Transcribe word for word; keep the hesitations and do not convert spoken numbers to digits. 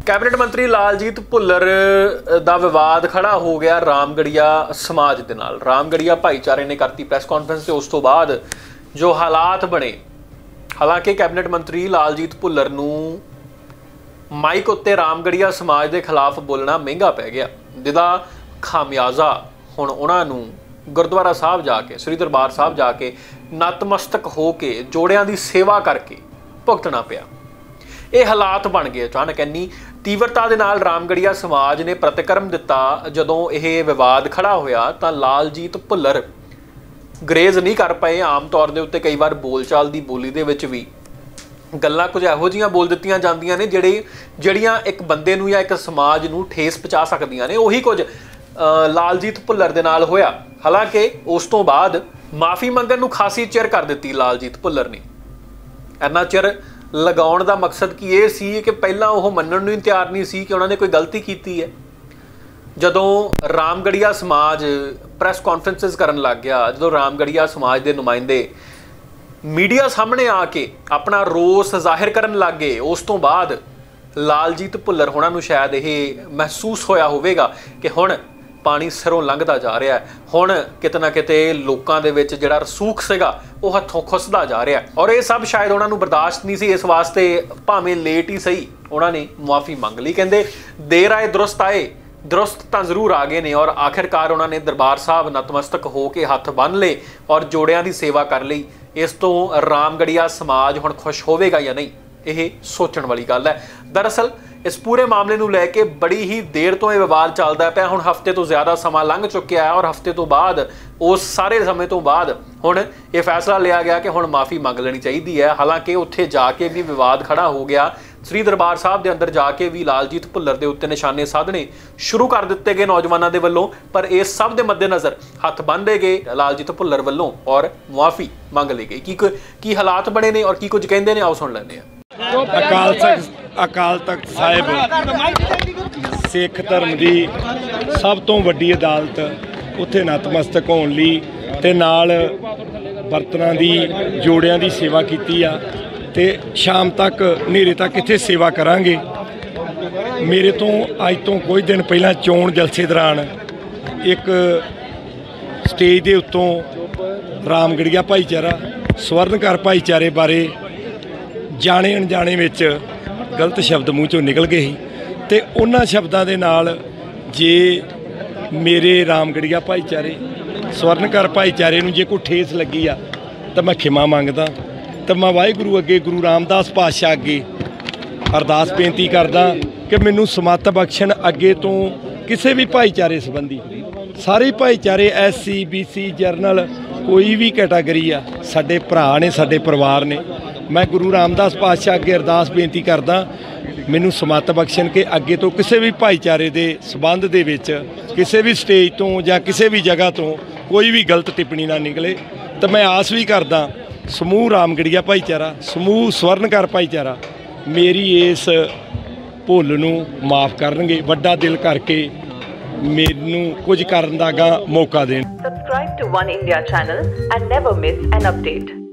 Cabinet मंत्री लालजीत भुल्लर दा विवाद खड़ा हो गया रामगढ़िया समाज दे नाल। रामगढ़िया भाईचारे ने करती प्रैस कॉन्फ्रेंस उस तो बाद जो हालात बने, हालांकि कैबिनेट मंत्री लालजीत भुल्लर नूं माइक उत्ते रामगढ़िया समाज के खिलाफ बोलना महंगा पै गया, जिहदा खामियाजा हुण उन्हां नूं गुरुद्वारा साहब जाके श्री दरबार साहब जाके नतमस्तक हो के जोड़ियां दी सेवा करके भुगतना पिया। ये हालात बन गए अचानक। इन्नी तीव्रता दे नाल रामगढ़िया समाज ने प्रतिक्रम दिता जदों यह विवाद खड़ा होया तां लालजीत भुल्लर ग्रेज नहीं कर पाए। आम तौर के उत्ते कई बार बोलचाल की बोली दे विच भी गल्लां कुछ इहो जिहियां बोल दित्तियां जांदियां ने जिहड़े जिहड़ियां एक बंदे नूं या एक समाज नूं ठेस पहुंचा सकदियां ने। उही कुछ लालजीत भुल्लर दे नाल होया। हालांकि उस तो बाद माफ़ी मंगण नूं खासी चिर कर दित्ती लालजीत भुल्लर ने। इन्ना चिर लगाउण दा मकसद की ये सी कि पहलां ओह मन्नण नूं ही तैयार नहीं सी कि उन्होंने कोई गलती की है। जदों रामगढ़िया समाज प्रैस कॉन्फ्रेंसिस करन लग गया, जदों रामगढ़िया समाज के नुमाइंदे मीडिया सामने आके अपना रोस जाहिर करन लग गए, उस तो बाद लालजीत भुल्लर होणां नूं शायद यह महसूस होया होवेगा कि हुण पानी सिरों लंघदा जा रहा है, हुण किते ना किते लोकां दे विच जिहड़ा रसूख सीगा वो हत्थों खुसदा जा रहा है। और ये सब शायद उन्हां नूं बर्दाश्त नहीं सी। इस वास्ते भावें लेट ही सही उन्होंने मुआफ़ी मंग ली। कहंदे देर आए दुरुस्त आए, दुरुस्त तो जरूर आ गए ने। और आखिरकार उन्होंने दरबार साहब नतमस्तक हो के हत्थ बन ले और जोड़ियां की सेवा कर ली। इस तो रामगढ़िया समाज हुण खुश होवेगा या नहीं, यह सोचण वाली गल है। दरअसल इस पूरे मामले नूं लैके बड़ी ही देर तो यह विवाद चलता पिया। हुण हफ्ते तो ज़्यादा समा लंघ चुकिया है और हफ्ते तो बाद उस सारे समय तो बाद हुण ये फैसला लिया गया कि हुण माफ़ी मंग लेनी चाहिए है। हालांकि उत्थे जाके भी विवाद खड़ा हो गया। श्री दरबार साहब के अंदर जाके भी लालजीत भुल्लर के उत्ते निशाने साधने शुरू कर दिते गए नौजवानों के वलों। पर इस सब के मद्देनज़र हत्थ बन्नदे गए लालजीत भुल्लर वलों और मुआफ़ी मंग ली गई। की की हालात बने ने और की कुछ कहते हैं, आओ सुन लैंदे आ। अकाल तख्त अकाल तख्त साहिब सिख धर्म की सब तो वड्डी अदालत उत्थे नतमस्तक होने लई ते नाल बर्तनां दी जोड़ियां दी सेवा कीती आ ते शाम तक हनेरे तक इत्थे सेवा करांगे। मेरे तो अज तो कुछ दिन पहला चोण जलसे दौरान एक स्टेज के उत्तों रामगढ़िया भाईचारा स्वर्णकर भाईचारे बारे जाने अनजाने विच गलत शब्द मूँह चों निकल गए तो उन्हां शब्दां दे नाल जे मेरे रामगढ़िया भाईचारे स्वर्णकर भाईचारे नूं जे कोई ठेस लगी आ तो मैं खिमा मंगदा। तो मैं वाहिगुरू अगे गुरु रामदास पातशाह अगे अरदास बेनती करदा कि मैनूं समत बख्शण अगे तो किसी भी भाईचारे संबंधी सारे भाईचारे S C B C general कोई भी कैटागरी आ साडे भरा ने साडे परिवार ने। मैं गुरु रामदास पातशाह अगे अरदास बेनती करदा मैनूं समत बख्शण के अगे तो किसी भी भाईचारे के संबंध दे विच किसी भी स्टेज तो या किसी भी जगह तो कोई भी गलत टिप्पणी ना निकले। तो मैं आस भी करदा समूह रामगढ़िया भाईचारा समूह स्वर्णकर भाईचारा मेरी इस भुल नूं माफ़ करनगे, वड्डा दिल करके मैनूं कुछ करन दा गा मौका देण। Subscribe to One India channel and never miss an update.